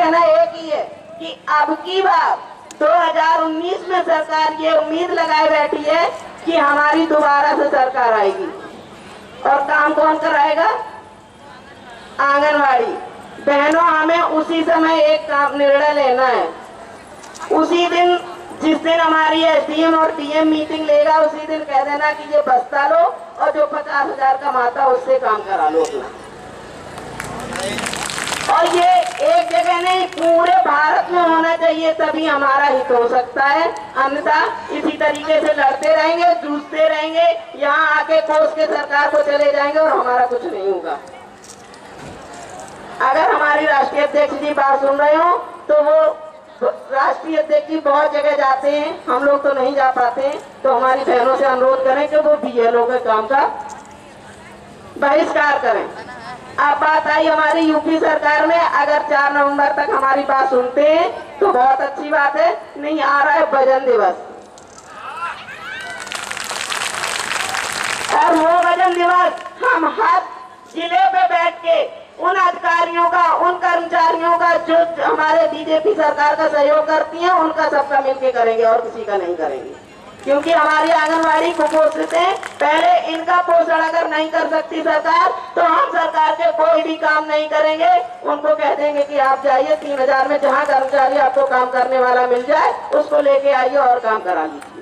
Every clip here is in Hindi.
कहना एक ही है कि अब की बार 2019 में सरकार ये उम्मीद लगाए बैठी है कि हमारी दोबारा से सरकार आएगी। और काम कौन कराएगा? आंगनवाड़ी। बहनों, हमें उसी समय एक काम निर्णय लेना है। उसी दिन, जिस दिन हमारी एसडीएम और डीएम मीटिंग लेगा, उसी दिन कह देना कि ये बस्ता लो और जो 50,000 कमाता उससे काम करा लो अपना। और ये एक जगह नहीं, पूरे भारत में होना चाहिए, तभी हमारा हित हो सकता है। अन्यथा इसी तरीके से लड़ते रहेंगे, जूझते रहेंगे, यहाँ आके कोस के सरकार को चले जाएंगे और हमारा कुछ नहीं होगा। अगर हमारी राष्ट्रीय अध्यक्ष जी बात सुन रहे हो तो वो राष्ट्रीय अध्यक्ष जी बहुत जगह जाते हैं, हम लोग तो नहीं जा पाते हैं, तो हमारी बहनों से अनुरोध करें कि वो बीएलओ के काम का बहिष्कार करें। अब बात आई हमारी यूपी सरकार में, अगर 4 नवंबर तक हमारी बात सुनते हैं तो बहुत अच्छी बात है। नहीं आ रहा है वजन दिवस, और वो वजन दिवस हम हर जिले पे बैठ के उन अधिकारियों का, उन कर्मचारियों का जो हमारे बीजेपी सरकार का सहयोग करती हैं, उनका सबका मिलके करेंगे और किसी का नहीं करेंगे। क्योंकि हमारी आंगनवाड़ी कुपोषित है, पहले इनका पोषण अगर नहीं कर सकती सरकार तो हम सरकार के कोई भी काम नहीं करेंगे। उनको कह देंगे कि आप जाइए 3000 में जहाँ कर्मचारी आपको काम करने वाला मिल जाए उसको लेके आइए और काम करा लीजिए।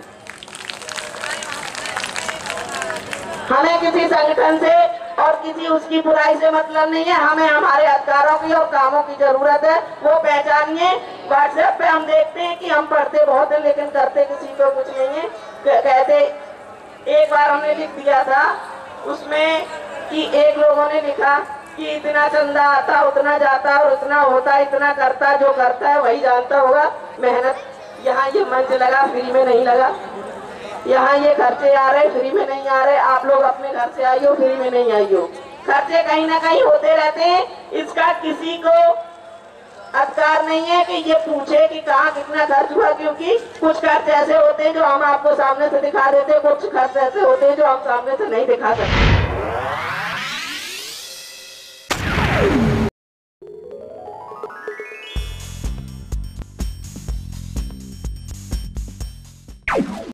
हमें किसी संगठन से और किसी उसकी बुराई से मतलब नहीं है, हमें हमारे अधिकारों की और कामों की जरूरत है। वो पहचानिए। व्हाट्सएप पे हम देखते हैं कि हम पढ़ते बहुत है लेकिन करते किसी को कुछ नहीं है। कहते, एक बार हमने लिख दिया था उसमें कि एक लोगों ने लिखा कि इतना चंदा आता, उतना जाता और उतना होता, इतना करता, जो करता है वही जानता होगा। मेहनत, यहाँ ये मंच लगा फ्री में नहीं लगा, यहाँ ये खर्चे आ रहे फ्री में नहीं आ रहे। आप लोग अपने घर से आइयो, फ्री में नहीं आइयो। खर्चे कहीं ना कहीं होते रहते हैं, इसका किसी को अधिकार नहीं है कि ये पूछे कि कहाँ कितना खर्च हुआ, क्योंकि कुछ खर्च ऐसे होते हैं जो हम आपको सामने से दिखा देते हैं, कुछ खर्च ऐसे होते हैं जो हम सामने से नहीं दिखा सकते।